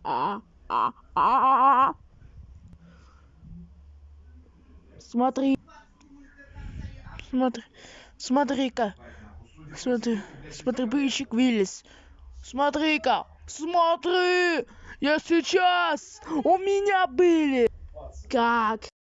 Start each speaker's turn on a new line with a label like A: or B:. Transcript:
A: Смотри, смотри-ка, смотри, бычик Виллис, смотри-ка, смотри, я сейчас, у меня были, как?